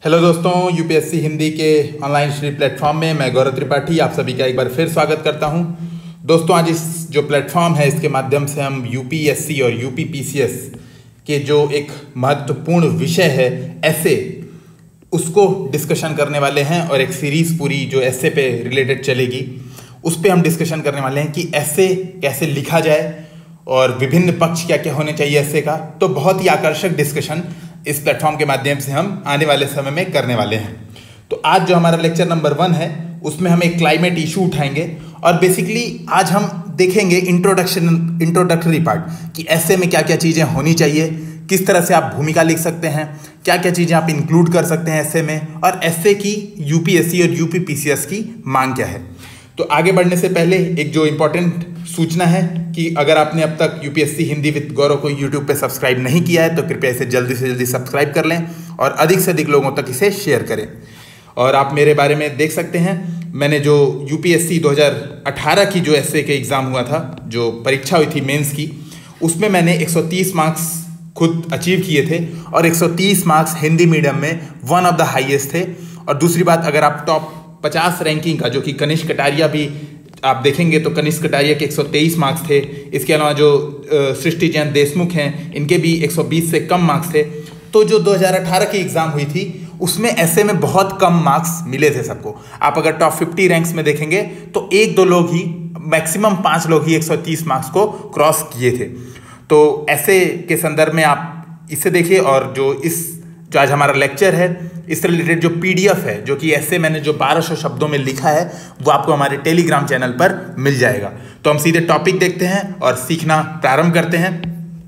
Hello दोस्तों, UPSC Hindi के online study platform में मैं गौरव त्रिपाठी आप सभी का एक बार फिर स्वागत करता हूं। दोस्तों, आज इस जो प्लेटफॉर्म है इसके माध्यम से हम यूपीएससी और यूपीपीसीएस के जो एक महत्वपूर्ण विषय है ऐसे उसको डिस्कशन करने वाले हैं और एक सीरीज़ पूरी जो ऐसे पे रिलेटेड चलेगी उस पर हम डिस्कशन करने वाले हैं कि ऐसे कैसे लिखा जाए और विभिन्न पक्ष क्या क्या होने चाहिए ऐसे का। तो बहुत ही आकर्षक डिस्कशन इस प्लेटफॉर्म के माध्यम से हम आने वाले समय में करने वाले हैं। तो आज जो हमारा लेक्चर नंबर 1 है उसमें हम एक क्लाइमेट इशू उठाएंगे और बेसिकली आज हम देखेंगे इंट्रोडक्टरी पार्ट कि ऐसे में क्या क्या चीज़ें होनी चाहिए, किस तरह से आप भूमिका लिख सकते हैं, क्या क्या चीज़ें आप इंक्लूड कर सकते हैं ऐसे में, और ऐसे की यूपीएससी और यूपीपीसीएस की मांग क्या है। तो आगे बढ़ने से पहले एक जो इम्पोर्टेंट सूचना है कि अगर आपने अब तक यूपीएससी हिंदी विद गौरव को यूट्यूब पे सब्सक्राइब नहीं किया है तो कृपया इसे जल्दी से जल्दी सब्सक्राइब कर लें और अधिक से अधिक लोगों तक इसे शेयर करें। और आप मेरे बारे में देख सकते हैं, मैंने जो यूपीएससी 2018 की जो एसए के एग्ज़ाम हुआ था, जो परीक्षा हुई थी मेंस की, उसमें मैंने 130 मार्क्स खुद अचीव किए थे और 130 मार्क्स हिंदी मीडियम में वन ऑफ द हाईएस्ट थे। और दूसरी बात, अगर आप टॉप 50 रैंकिंग का जो कि कनिष्क कटारिया भी आप देखेंगे तो कनिष्क कटारिया के 123 मार्क्स थे। इसके अलावा जो सृष्टि जैन देशमुख हैं इनके भी 120 से कम मार्क्स थे। तो जो 2018 की एग्ज़ाम हुई थी उसमें ऐसे में बहुत कम मार्क्स मिले थे सबको। आप अगर टॉप 50 रैंक्स में देखेंगे तो 1-2 लोग ही, मैक्सिमम 5 लोग ही 130 मार्क्स को क्रॉस किए थे। तो ऐसे के संदर्भ में आप इसे देखिए और जो आज हमारा लेक्चर है इससे रिलेटेड जो पीडीएफ है, जो कि ऐसे मैंने जो 1200 शब्दों में लिखा है, वो आपको हमारे टेलीग्राम चैनल पर मिल जाएगा। तो हम सीधे टॉपिक देखते हैं और सीखना प्रारंभ करते हैं।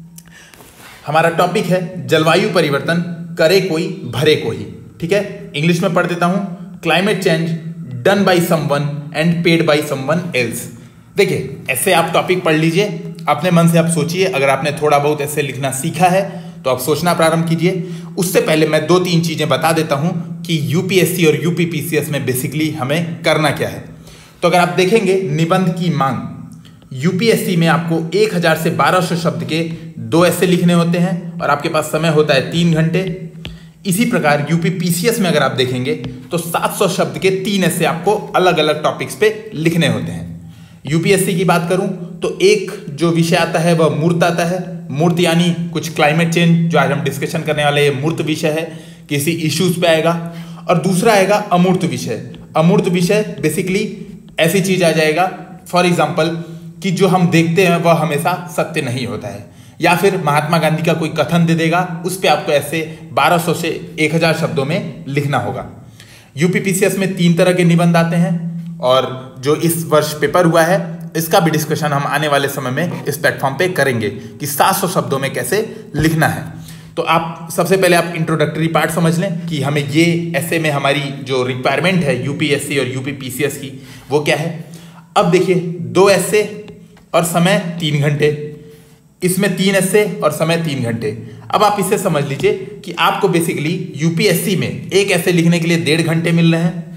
हमारा टॉपिक है जलवायु परिवर्तन, करे कोई भरे कोई। ठीक है, इंग्लिश में पढ़ देता हूं। Climate change done by someone and paid by someone else. देखिए, ऐसे आप टॉपिक पढ़ लीजिए, अपने मन से आप सोचिए। अगर आपने थोड़ा बहुत ऐसे लिखना सीखा है तो आप सोचना प्रारंभ कीजिए। उससे पहले मैं 2-3 चीज़ें बता देता हूं कि यूपीएससी और यूपीपीसीएस में बेसिकली हमें करना क्या है। तो अगर आप देखेंगे निबंध की मांग, यूपीएससी में आपको 1000 से 1200 शब्द के 2 ऐसे लिखने होते हैं और आपके पास समय होता है 3 घंटे। इसी प्रकार यूपीपीसीएस में अगर आप देखेंगे तो 700 शब्द के 3 ऐसे आपको अलग अलग टॉपिक्स पे लिखने होते हैं। यूपीएससी की बात करूं तो एक जो विषय आता है वह मूर्त आता है। मूर्त यानी कुछ क्लाइमेट चेंज, जो आज हम डिस्कशन करने वाले ये मूर्त विषय है, किसी इश्यूज पे आएगा। और दूसरा आएगा अमूर्त विषय। अमूर्त विषय बेसिकली ऐसी चीज आ जाएगा, फॉर एग्जाम्पल कि जो हम देखते हैं वह हमेशा सत्य नहीं होता है, या फिर महात्मा गांधी का कोई कथन दे देगा, उस पर आपको ऐसे 1200 से 1000 शब्दों में लिखना होगा। यूपीपीसीएस में 3 तरह के निबंध आते हैं और जो इस वर्ष पेपर हुआ है इसका भी डिस्कशन हम आने वाले समय में इस प्लेटफॉर्म पे करेंगे कि 700 शब्दों में कैसे लिखना है। तो आप सबसे पहले आप इंट्रोडक्टरी पार्ट समझ लें कि हमें ये ऐसे में हमारी जो रिक्वायरमेंट है यूपीएससी और यूपीपीसीएस की वो क्या है। अब देखिए, 2 ऐसे और समय 3 घंटे, इसमें 3 ऐसे और समय 3 घंटे। अब आप इसे समझ लीजिए कि आपको बेसिकली यूपीएससी में एक ऐसे लिखने के लिए 1.5 घंटे मिल रहे हैं,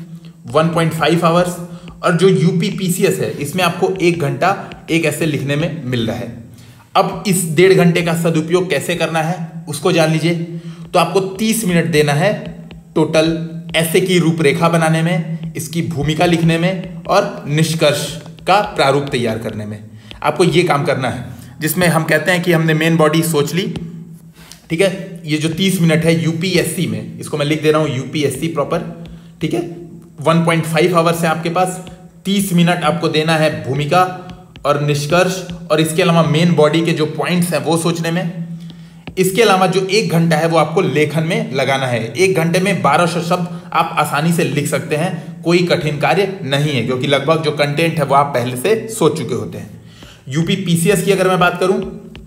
1.5 आवर्स, और जो यूपीपीसीएस है इसमें आपको 1 घंटा एक ऐसे लिखने में मिल रहा है। अब इस 1.5 घंटे का सदुपयोग कैसे करना है उसको जान लीजिए। तो आपको 30 मिनट देना है टोटल ऐसे की रूपरेखा बनाने में, इसकी भूमिका लिखने में और निष्कर्ष का प्रारूप तैयार करने में। आपको ये काम करना है, जिसमें हम कहते हैं कि हमने मेन बॉडी सोच ली। ठीक है, ये जो 30 मिनट है यूपीएससी में, इसको मैं लिख दे रहा हूँ यूपीएससी प्रॉपर। ठीक है, 1.5 आवर्स है आपके पास, 30 मिनट आपको देना है भूमिका और निष्कर्ष और इसके अलावा मेन बॉडी के जो पॉइंट्स हैं वो सोचने में। इसके अलावा जो 1 घंटा है वो आपको लेखन में लगाना है। 1 घंटे में 1200 शब्द आप आसानी से लिख सकते हैं, कोई कठिन कार्य नहीं है, क्योंकि लगभग जो कंटेंट है वो आप पहले से सोच चुके होते हैं। यूपीपीसीएस की अगर मैं बात करूं,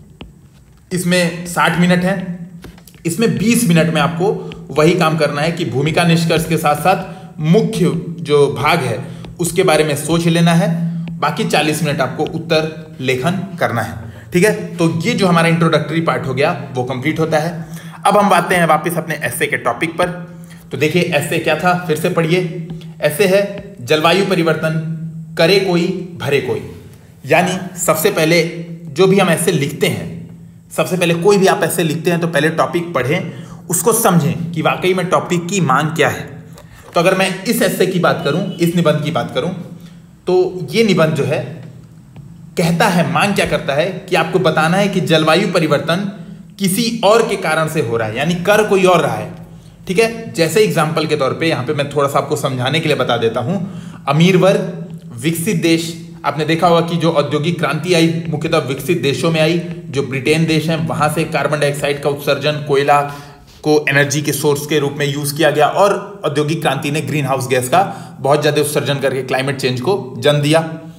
इसमें 60 मिनट है, इसमें 20 मिनट में आपको वही काम करना है कि भूमिका निष्कर्ष के साथ साथ मुख्य जो भाग है उसके बारे में सोच लेना है। बाकी 40 मिनट आपको उत्तर लेखन करना है। ठीक है, तो ये जो हमारा इंट्रोडक्टरी पार्ट हो गया वो कंप्लीट होता है। अब हम आते हैं वापस अपने ऐसे के टॉपिक पर। तो देखिए, ऐसे क्या था, फिर से पढ़िए। ऐसे है जलवायु परिवर्तन, करे कोई भरे कोई। यानी सबसे पहले जो भी हम ऐसे लिखते हैं, सबसे पहले कोई भी आप ऐसे लिखते हैं तो पहले टॉपिक पढ़ें, उसको समझें कि वाकई में टॉपिक की मांग क्या है। तो अगर मैं इस एस्से की बात करूं, इस निबंध की बात करूं, तो ये निबंध जो है कहता है, मांग क्या करता है कि आपको बताना है कि जलवायु परिवर्तन किसी और के कारण से हो रहा है, यानी कर कोई और रहा है। ठीक है, जैसे एग्जाम्पल के तौर पे यहां पे मैं थोड़ा सा आपको समझाने के लिए बता देता हूं। अमीर वर्ग, विकसित देश, आपने देखा होगा कि जो औद्योगिक क्रांति आई मुख्यतः विकसित देशों में आई, जो ब्रिटेन देश है वहां से कार्बन डाइऑक्साइड का उत्सर्जन, कोयला को एनर्जी के सोर्स के रूप में यूज किया गया और औद्योगिक क्रांति ने ग्रीन हाउस गैस का बहुत ज्यादा उत्सर्जन करके क्लाइमेट चेंज को जन्म दिया।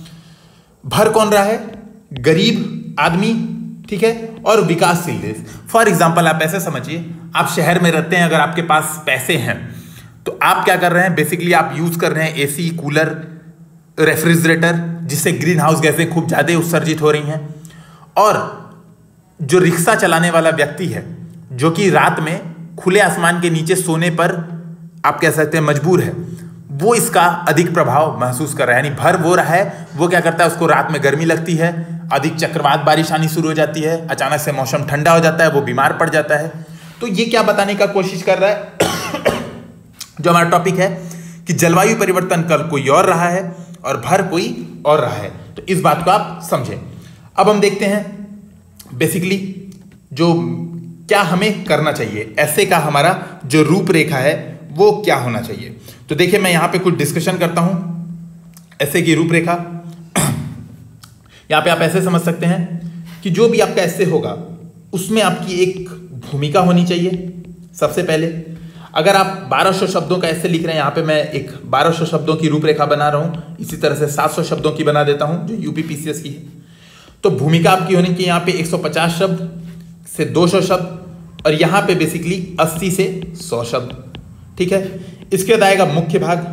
भर कौन रहा है? गरीब आदमी, ठीक है, और विकासशील देश। फॉर एग्जाम्पल आप ऐसे समझिए, आप शहर में रहते हैं, अगर आपके पास पैसे हैं तो आप क्या कर रहे हैं, बेसिकली आप यूज कर रहे हैं एसी, कूलर, रेफ्रिजरेटर, जिससे ग्रीन हाउस गैसें खूब ज्यादा उत्सर्जित हो रही हैं। और जो रिक्शा चलाने वाला व्यक्ति है जो कि रात में खुले आसमान के नीचे सोने पर आप कह सकते हैं मजबूर है, वो इसका अधिक प्रभाव महसूस कर रहा है। यानी भर वो रहा है, वो क्या करता है, उसको रात में गर्मी लगती है, अधिक चक्रवात बारिश आनी शुरू हो जाती है, अचानक से मौसम ठंडा हो जाता है, वो बीमार पड़ जाता है। तो ये क्या बताने का कोशिश कर रहा है जो हमारा टॉपिक है कि जलवायु परिवर्तन कल कोई और रहा है और भर कोई और रहा है। तो इस बात को आप समझें। अब हम देखते हैं बेसिकली जो क्या हमें करना चाहिए, ऐसे का हमारा जो रूपरेखा है वो क्या होना चाहिए। तो देखिए मैं यहां पे कुछ डिस्कशन करता हूं ऐसे की रूपरेखा। यहां पे आप ऐसे समझ सकते हैं कि जो भी आपका ऐसे होगा उसमें आपकी एक भूमिका होनी चाहिए। सबसे पहले अगर आप 1200 शब्दों का ऐसे लिख रहे हैं, यहां पे मैं एक 1200 शब्दों की रूपरेखा बना रहा हूं, इसी तरह से 700 शब्दों की बना देता हूं जो यूपीपीसीएस की है। तो भूमिका आपकी होनी चाहिए यहाँ पे 150 शब्द से 200 शब्द और यहाँ पे बेसिकली 80 से 100 शब्द। ठीक है, इसके बाद आएगा मुख्य भाग।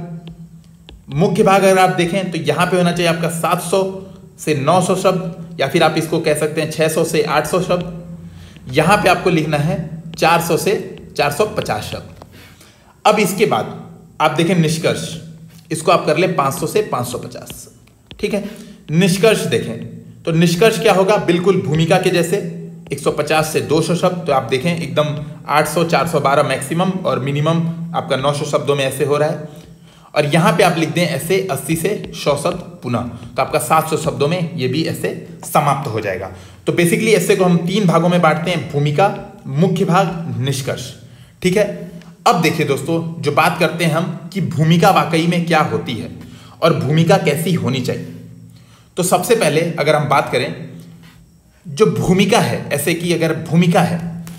मुख्य भाग अगर आप देखें तो यहाँ पे होना चाहिए आपका 700 से 900 शब्द, या फिर आप इसको कह सकते हैं 600 से 800 शब्द। यहाँ पे आपको लिखना है 400 से 450 शब्द। अब इसके बाद आप देखें निष्कर्ष, इसको आप कर ले 500 से 550। ठीक है, निष्कर्ष देखें तो निष्कर्ष क्या होगा, बिल्कुल भूमिका के जैसे 150 से 200 शब्द। तो आप देखें एकदम 800, 412 मैक्सिमम और मिनिमम आपका 900 शब्दों में ऐसे हो रहा है। और यहाँ पे आप लिख दें ऐसे 80 से 100 शब्द पुनः, तो आपका 700 शब्दों में ये भी ऐसे समाप्त हो जाएगा। तो बेसिकली ऐसे को हम 3 भागों में बांटते हैं, भूमिका, मुख्य भाग, निष्कर्ष। ठीक है, अब देखिए दोस्तों, जो बात करते हैं हम कि भूमिका वाकई में क्या होती है और भूमिका कैसी होनी चाहिए। तो सबसे पहले अगर हम बात करें जो भूमिका है, ऐसे की अगर भूमिका है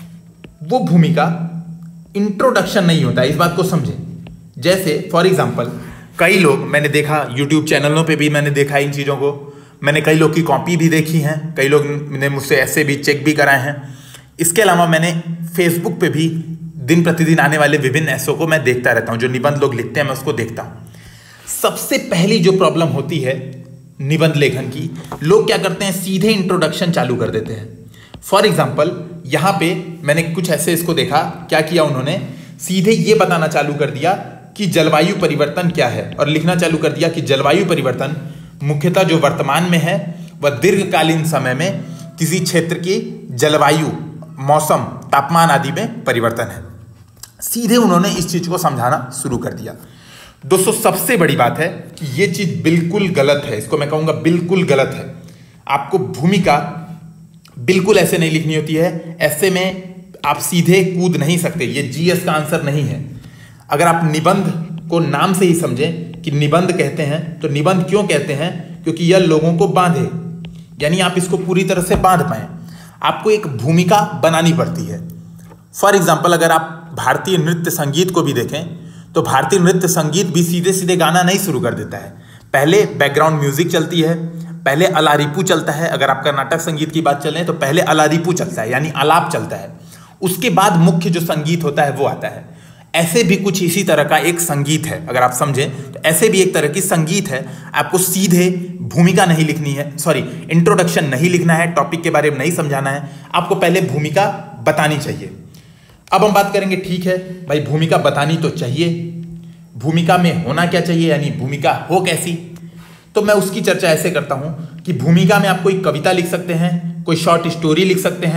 वो भूमिका इंट्रोडक्शन नहीं होता है, इस बात को समझें। जैसे फॉर एग्जांपल कई लोग, मैंने देखा यूट्यूब चैनलों पे भी मैंने देखा इन चीज़ों को, मैंने कई लोग की कॉपी भी देखी हैं, कई लोग ने मुझसे ऐसे भी चेक भी कराए हैं। इसके अलावा मैंने फेसबुक पे भी दिन प्रतिदिन आने वाले विभिन्न ऐसों को मैं देखता रहता हूँ, जो निबंध लोग लिखते हैं मैं उसको देखता हूँ। सबसे पहली जो प्रॉब्लम होती है निबंध लेखन की, लोग क्या करते हैं, सीधे इंट्रोडक्शन चालू कर देते हैं। फॉर एग्जाम्पल यहाँ पे मैंने कुछ ऐसे इसको देखा, क्या किया उन्होंने, सीधे ये बताना चालू कर दिया कि जलवायु परिवर्तन क्या है और लिखना चालू कर दिया कि जलवायु परिवर्तन मुख्यतः जो वर्तमान में है वह दीर्घकालीन समय में किसी क्षेत्र की जलवायु, मौसम, तापमान आदि में परिवर्तन है। सीधे उन्होंने इस चीज को समझाना शुरू कर दिया। दोस्तों सबसे बड़ी बात है कि ये चीज बिल्कुल गलत है, इसको मैं कहूंगा बिल्कुल गलत है। आपको भूमिका बिल्कुल ऐसे नहीं लिखनी होती है, ऐसे में आप सीधे कूद नहीं सकते, ये जीएस का आंसर नहीं है। अगर आप निबंध को नाम से ही समझें कि निबंध कहते हैं, तो निबंध क्यों कहते हैं, क्योंकि यह लोगों को बांधे, यानी आप इसको पूरी तरह से बांध पाए, आपको एक भूमिका बनानी पड़ती है। फॉर एग्जाम्पल अगर आप भारतीय नृत्य संगीत को भी देखें तो भारतीय नृत्य संगीत भी सीधे सीधे गाना नहीं शुरू कर देता है, पहले बैकग्राउंड म्यूजिक चलती है, पहले अलारिपू चलता है। अगर आप कर्नाटक संगीत की बात चलें तो पहले अलारिपू चलता है, यानी आलाप चलता है, उसके बाद मुख्य जो संगीत होता है वो आता है। ऐसे भी कुछ इसी तरह का एक संगीत है, अगर आप समझें तो ऐसे भी एक तरह की संगीत है। आपको सीधे भूमिका नहीं लिखनी है, सॉरी इंट्रोडक्शन नहीं लिखना है, टॉपिक के बारे में नहीं समझाना है, आपको पहले भूमिका बतानी चाहिए। अब हम बात करेंगे, ठीक है भाई भूमिका बतानी तो चाहिए, भूमिका में होना क्या चाहिए, यानी भूमिका हो कैसी। तो मैं उसकी चर्चा ऐसे करता हूं कि भूमिका में आप कोई कविता लिख सकते हैं, कोई शॉर्ट स्टोरी लिख सकते हैं,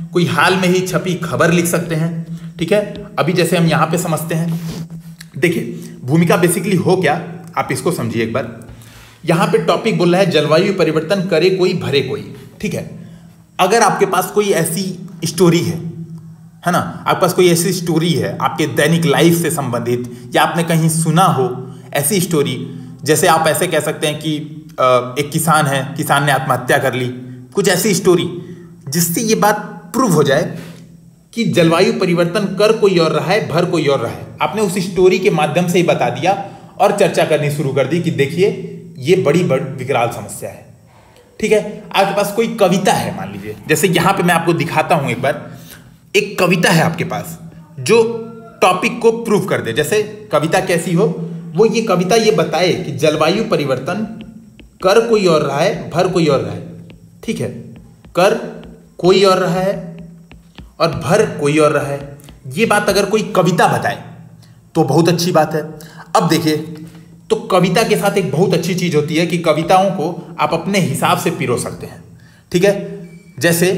कोई हाल में ही छपी खबर लिख सकते हैं। ठीक है, अभी जैसे हम यहाँ पे समझते हैं, देखिए भूमिका बेसिकली हो क्या, आप इसको समझिए एक बार। यहाँ पे टॉपिक बोल रहा है जलवायु परिवर्तन करे कोई भरे कोई। ठीक है, अगर आपके पास कोई ऐसी स्टोरी है ना, आपके पास कोई ऐसी स्टोरी है आपके दैनिक लाइफ से संबंधित, या आपने कहीं सुना हो ऐसी स्टोरी, जैसे आप ऐसे कह सकते हैं कि एक किसान है, किसान ने आत्महत्या कर ली, कुछ ऐसी स्टोरी जिससे ये बात प्रूव हो जाए कि जलवायु परिवर्तन कर कोई और रहा है, भर कोई और रहा है। आपने उस स्टोरी के माध्यम से ही बता दिया और चर्चा करनी शुरू कर दी कि देखिए ये बड़ी विकराल समस्या है। ठीक है, आपके पास कोई कविता है, मान लीजिए, जैसे यहां पे मैं आपको दिखाता हूं एक बार, एक कविता है आपके पास जो टॉपिक को प्रूव कर दे। जैसे कविता कैसी हो, वो ये कविता ये बताए कि जलवायु परिवर्तन कर कोई और रहा है, भर कोई और रहा है। ठीक है, कर कोई और रहा है और भर कोई और रहा है, ये बात अगर कोई कविता बताए तो बहुत अच्छी बात है। अब देखिए, तो कविता के साथ एक बहुत अच्छी चीज होती है कि कविताओं को आप अपने हिसाब से पिरो सकते हैं। ठीक है, जैसे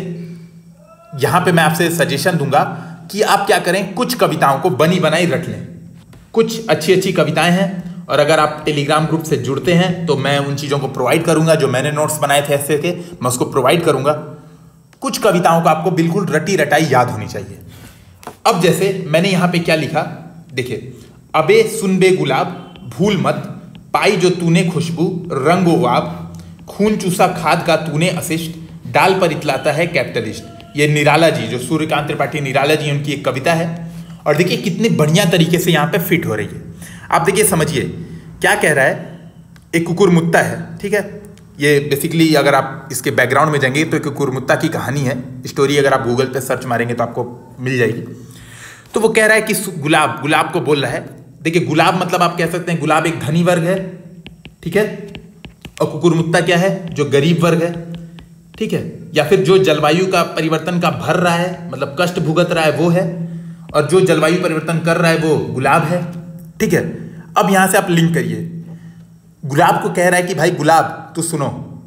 यहां पे मैं आपसे सजेशन दूंगा कि आप क्या करें, कुछ कविताओं को बनी बनाई रट लें। कुछ अच्छी अच्छी कविताएं हैं, और अगर आप टेलीग्राम ग्रुप से जुड़ते हैं तो मैं उन चीज़ों को प्रोवाइड करूंगा, जो मैंने नोट्स बनाए थे ऐसे के, मैं उसको प्रोवाइड करूंगा। कुछ कविताओं को आपको बिल्कुल रटी रटाई याद होनी चाहिए। अब जैसे मैंने यहाँ पे क्या लिखा, देखिए, अबे सुन बे गुलाब भूल मत, पाई जो तूने खुशबू रंगो वाब, खून चूसा खाद का तूने अशिष्ट, डाल पर इतलाता है कैपिटलिस्ट। ये निराला जी, जो सूर्यकांत त्रिपाठी निराला जी, उनकी एक कविता है। और देखिए कितने बढ़िया तरीके से यहाँ पे फिट हो रही है। आप देखिए, समझिए क्या कह रहा है। एक कुकुरमुत्ता है, ठीक है, ये बेसिकली अगर आप इसके बैकग्राउंड में जाएंगे तो एक कुकुरमुत्ता की कहानी है, स्टोरी अगर आप गूगल पे सर्च मारेंगे तो आपको मिल जाएगी। तो वो कह रहा है कि गुलाब को बोल रहा है। देखिए, गुलाब मतलब आप कह सकते हैं गुलाब एक धनी वर्ग है, ठीक है, और कुकुरमुत्ता क्या है, जो गरीब वर्ग है। ठीक है, या फिर जो जलवायु का परिवर्तन का भर रहा है, मतलब कष्ट भुगत रहा है, वो है, और जो जलवायु परिवर्तन कर रहा है वो गुलाब है। ठीक है, अब यहां से आप लिंक करिए। गुलाब को कह रहा है कि भाई गुलाब, तू सुनो,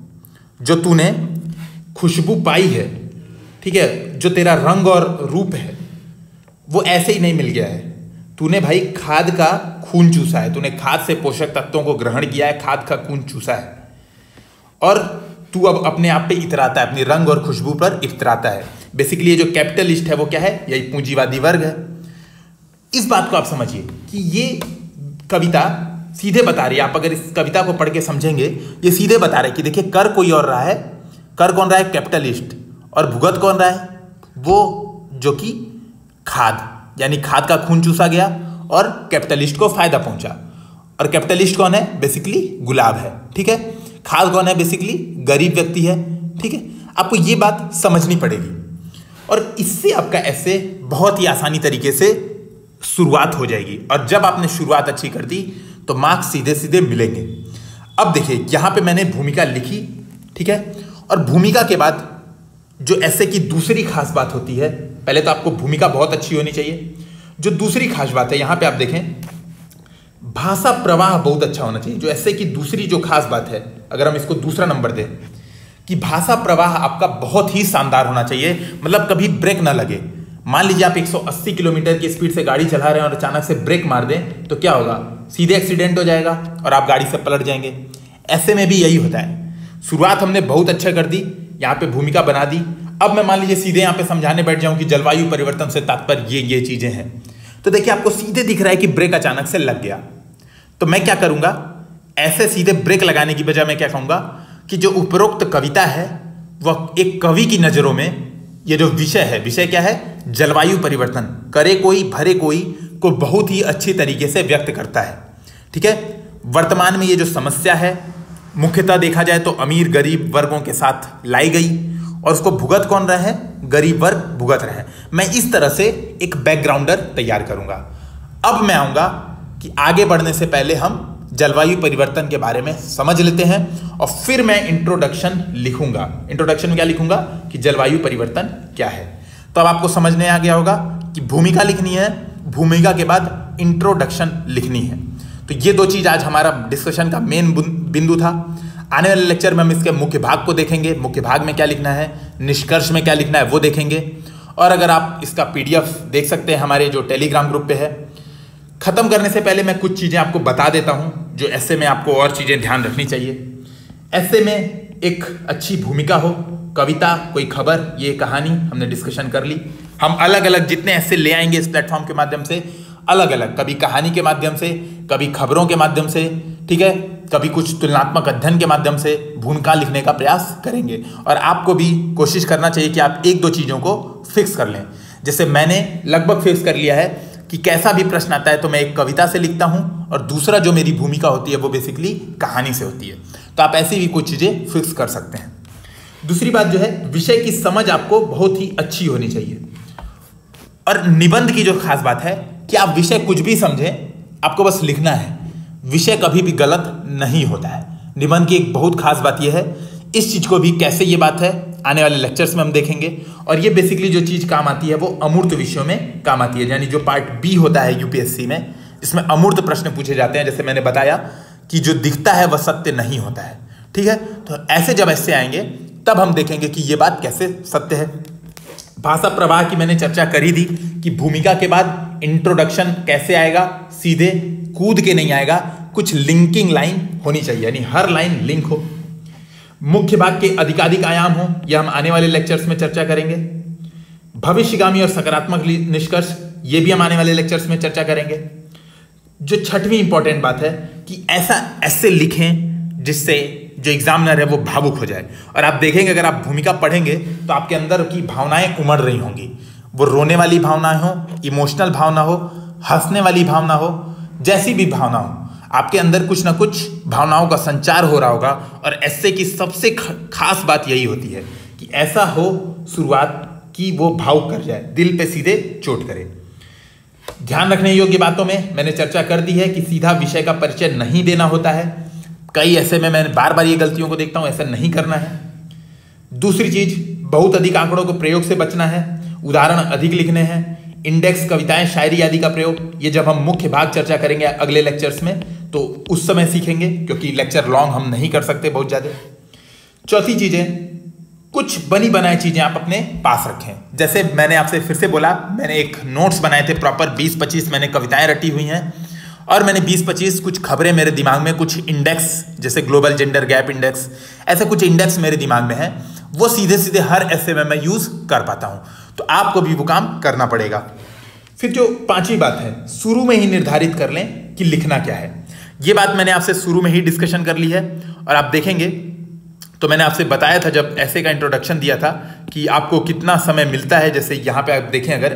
जो तूने खुशबू पाई है, ठीक है, जो तेरा रंग और रूप है, वो ऐसे ही नहीं मिल गया है। तूने भाई खाद का खून चूसा है, तूने खाद से पोषक तत्वों को ग्रहण किया है, खाद का खून चूसा है, और तू अब अपने आप पे इतराता है, अपनी रंग और खुशबू पर इतराता है। बेसिकली ये जो कैपिटलिस्ट है वो क्या है, यही पूंजीवादी वर्ग है। इस बात को आप समझिए कि ये कविता सीधे बता रही है, आप अगर इस कविता को पढ़ के समझेंगे, ये सीधे बता रहे हैं कि देखिए कर कोई और रहा है, कर कौन रहा है, कैपिटलिस्ट, और भुगत कौन रहा है, वो जो कि खाद, यानी खाद का खून चूसा गया और कैपिटलिस्ट को फायदा पहुंचा। और कैपिटलिस्ट कौन है, बेसिकली गुलाब है। ठीक है, खाद कौन है, बेसिकली गरीब व्यक्ति है। ठीक है, आपको ये बात समझनी पड़ेगी, और इससे आपका ऐसे बहुत ही आसानी तरीके से शुरुआत हो जाएगी। और जब आपने शुरुआत अच्छी कर दी तो मार्क्स सीधे सीधे मिलेंगे। अब देखिए, यहां पे मैंने भूमिका लिखी, ठीक है, और भूमिका के बाद जो ऐसे की दूसरी खास बात होती है, पहले तो आपको भूमिका बहुत अच्छी होनी चाहिए। जो दूसरी खास बात है, यहां पे आप देखें, भाषा प्रवाह बहुत अच्छा होना चाहिए। जो ऐसे की दूसरी जो खास बात है, अगर हम इसको दूसरा नंबर दें, कि भाषा प्रवाह आपका बहुत ही शानदार होना चाहिए, मतलब कभी ब्रेक ना लगे। मान लीजिए आप 180 किलोमीटर की स्पीड से गाड़ी चला रहे हैं और अचानक से ब्रेक मार दें तो क्या होगा, सीधे एक्सीडेंट हो जाएगा और आप गाड़ी से पलट जाएंगे। ऐसे में भी यही होता है। शुरुआत हमने बहुत अच्छा कर दी, यहाँ पे भूमिका बना दी। अब मैं मान लीजिए सीधे यहाँ पे समझाने बैठ जाऊं कि जलवायु परिवर्तन से तात्पर्य ये चीजें हैं, तो देखिए आपको सीधे दिख रहा है कि ब्रेक अचानक से लग गया। तो मैं क्या करूंगा, ऐसे सीधे ब्रेक लगाने की बजाय मैं क्या कहूंगा कि जो उपरोक्त कविता है वह एक कवि की नजरों में ये जो विषय है, विषय क्या है, जलवायु परिवर्तन करे कोई भरे कोई को बहुत ही अच्छी तरीके से व्यक्त करता है। ठीक है, वर्तमान में ये जो समस्या है मुख्यतः देखा जाए तो अमीर गरीब वर्गों के साथ लाई गई, और उसको भुगत कौन रहा है, गरीब वर्ग भुगत रहे हैं। मैं इस तरह से एक बैकग्राउंडर तैयार करूंगा। अब मैं आऊंगा कि आगे बढ़ने से पहले हम जलवायु परिवर्तन के बारे में समझ लेते हैं, और फिर मैं इंट्रोडक्शन लिखूंगा। इंट्रोडक्शन में क्या लिखूंगा कि जलवायु परिवर्तन क्या है। तो अब आपको समझने आ गया होगा कि भूमिका लिखनी है, भूमिका के बाद इंट्रोडक्शन लिखनी है। तो ये दो चीज आज हमारा डिस्कशन का मेन बिंदु था। आने वाले लेक्चर में हम इसके मुख्य भाग को देखेंगे, मुख्य भाग में क्या लिखना है, निष्कर्ष में क्या लिखना है वो देखेंगे, और अगर आप इसका PDF देख सकते हैं हमारे जो टेलीग्राम ग्रुप पे है। ख़त्म करने से पहले मैं कुछ चीज़ें आपको बता देता हूँ जो ऐसे में आपको और चीज़ें ध्यान रखनी चाहिए। ऐसे में एक अच्छी भूमिका हो, कविता, कोई खबर, ये कहानी हमने डिस्कशन कर ली। हम अलग अलग जितने ऐसे ले आएंगे इस प्लेटफॉर्म के माध्यम से, अलग अलग, कभी कहानी के माध्यम से, कभी खबरों के माध्यम से, ठीक है, कभी कुछ तुलनात्मक अध्ययन के माध्यम से भूमिका लिखने का प्रयास करेंगे। और आपको भी कोशिश करना चाहिए कि आप एक दो चीज़ों को फिक्स कर लें। जैसे मैंने लगभग फिक्स कर लिया है कि कैसा भी प्रश्न आता है तो मैं एक कविता से लिखता हूँ और दूसरा जो मेरी भूमिका होती है वो बेसिकली कहानी से होती है। तो आप ऐसी भी कुछ चीज़ें फिक्स कर सकते हैं। दूसरी बात जो है, विषय की समझ आपको बहुत ही अच्छी होनी चाहिए। और निबंध की जो खास बात है कि आप विषय कुछ भी समझें, आपको बस लिखना है। विषय कभी भी गलत नहीं होता है। निबंध की एक बहुत खास बात यह है, इस चीज़ को भी कैसे ये बात है आने वाले लेक्चर्स में हम देखेंगे। और ये बेसिकली जो चीज़ काम आती है वो अमूर्त विषयों में काम आती है, यानी जो पार्ट बी होता है यूपीएससी में, इसमें अमूर्त प्रश्न पूछे जाते हैं। जैसे मैंने बताया कि जो दिखता है वह सत्य नहीं होता है, ठीक है। तो ऐसे जब ऐसे आएंगे तब हम देखेंगे कि ये बात कैसे सत्य है। भाषा प्रवाह की मैंने चर्चा करी थी कि भूमिका के बाद इंट्रोडक्शन कैसे आएगा, सीधे कूद के नहीं आएगा, कुछ लिंकिंग लाइन होनी चाहिए, यानी हर लाइन लिंक हो। मुख्य भाग के अधिकाधिक आयाम हो, यह हम आने वाले लेक्चर्स में चर्चा करेंगे। भविष्यगामी और सकारात्मक निष्कर्ष, ये भी हम आने वाले लेक्चर्स में चर्चा करेंगे। जो छठवीं इंपॉर्टेंट बात है कि ऐसा ऐसे लिखें जिससे जो एग्जामिनर है वो भावुक हो जाए। और आप देखेंगे अगर आप भूमिका पढ़ेंगे तो आपके अंदर की भावनाएं उमड़ रही होंगी। वो रोने वाली भावना हो, इमोशनल भावना हो, हंसने वाली भावना हो, जैसी भी भावना हो, आपके अंदर कुछ ना कुछ भावनाओं का संचार हो रहा होगा। और ऐसे की सबसे खास बात यही होती है कि ऐसा हो शुरुआत कि वो भावुक कर जाए, दिल पे सीधे चोट करे। ध्यान रखने योग्य बातों में मैंने चर्चा कर दी है कि सीधा विषय का परिचय नहीं देना होता है। कई ऐसे में मैं बार बार ये गलतियों को देखता हूं, ऐसा नहीं करना है। दूसरी चीज, बहुत अधिक आंकड़ों को प्रयोग से बचना है, उदाहरण अधिक लिखने हैं। इंडेक्स, कविताएं, शायरी आदि का प्रयोग, ये जब हम मुख्य भाग चर्चा करेंगे अगले लेक्चर्स में तो उस समय सीखेंगे, क्योंकि लेक्चर लॉन्ग हम नहीं कर सकते बहुत ज़्यादा। चौथी चीजें, कुछ बनी बनाई चीजें आप अपने पास रखें। जैसे मैंने आपसे फिर से बोला, मैंने एक नोट्स बनाए थे प्रॉपर 20-25 मैंने कविताएं रटी हुई हैं और मैंने 20-25 कुछ खबरें मेरे दिमाग में, कुछ इंडेक्स जैसे ग्लोबल जेंडर गैप इंडेक्स, ऐसे कुछ इंडेक्स मेरे दिमाग में है, वो सीधे सीधे हर ऐसे में मैं यूज कर पाता हूं। तो आपको भी वो काम करना पड़ेगा। फिर जो पांचवी बात है, शुरू में ही निर्धारित कर लें कि लिखना क्या है। ये बात मैंने आपसे शुरू में ही डिस्कशन कर ली है और आप देखेंगे तो मैंने आपसे बताया था जब ऐसे का इंट्रोडक्शन दिया था कि आपको कितना समय मिलता है। जैसे यहाँ पे आप देखें, अगर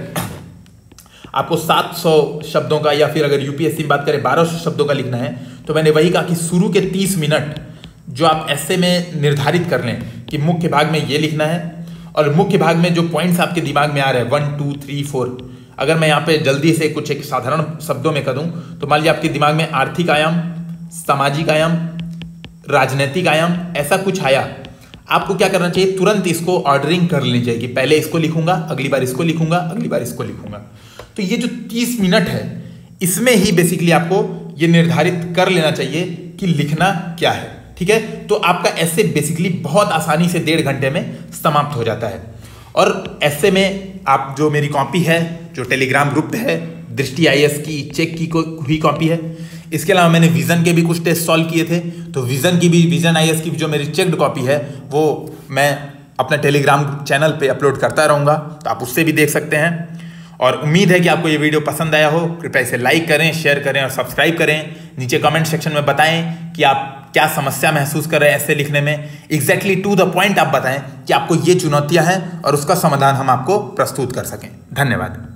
आपको 700 शब्दों का या फिर अगर यूपीएससी में बात करें 1200 शब्दों का लिखना है, तो मैंने वही कहा कि शुरू के 30 मिनट जो आप ऐसे में निर्धारित कर लें कि मुख्य भाग में ये लिखना है और मुख्य भाग में जो पॉइंट्स आपके दिमाग में आ रहे हैं 1 2 3 4, अगर मैं यहाँ पे जल्दी से कुछ एक साधारण शब्दों में करूँ तो मान लीजिए आपके दिमाग में आर्थिक आयाम, सामाजिक आयाम, राजनीतिक आयाम, ऐसा कुछ आया, आपको क्या करना चाहिए, तुरंत इसको ऑर्डरिंग कर लेनी चाहिए कि पहले इसको लिखूंगा, अगली बार इसको लिखूंगा, अगली बार इसको लिखूंगा। तो ये जो 30 मिनट है इसमें ही बेसिकली आपको ये निर्धारित कर लेना चाहिए कि लिखना क्या है, ठीक है। तो आपका ऐसे बेसिकली बहुत आसानी से 1.5 घंटे में समाप्त हो जाता है। और ऐसे में आप जो मेरी कॉपी है, जो टेलीग्राम ग्रुप है, दृष्टि आईएएस की चेक की हुई कॉपी है, इसके अलावा मैंने विजन के भी कुछ टेस्ट सॉल्व किए थे, तो विजन की भी, विजन आईएएस की भी जो मेरी चेक्ड कॉपी है वो मैं अपने टेलीग्राम चैनल पे अपलोड करता रहूँगा, तो आप उससे भी देख सकते हैं। और उम्मीद है कि आपको ये वीडियो पसंद आया हो। कृपया इसे लाइक करें, शेयर करें और सब्सक्राइब करें। नीचे कमेंट सेक्शन में बताएं कि आप क्या समस्या महसूस कर रहे हैं ऐसे लिखने में। एग्जैक्टली टू द पॉइंट आप बताएं कि आपको ये चुनौतियां हैं और उसका समाधान हम आपको प्रस्तुत कर सकें। धन्यवाद।